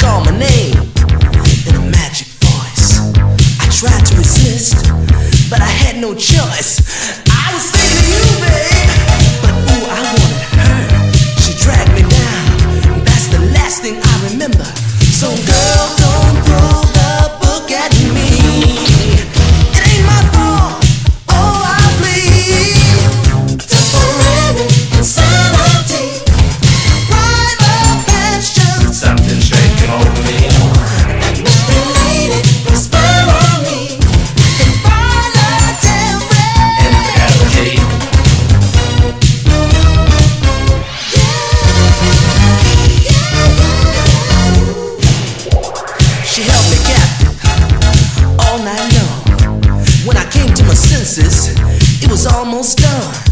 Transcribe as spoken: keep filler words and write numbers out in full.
call my name in a magic voice. I tried to resist, but I had no choice. I was thinking of you, babe, but ooh, I wanted her. She dragged me down, that's the last thing I remember. So girl, don't throw the book at me. It ain't my fault, oh I plead. Temporary insanity, private passion, something shaking over me. that misrelated spell on me. Involuntary Infidelity. She held me captive all night long. When I came to my senses, it was almost done.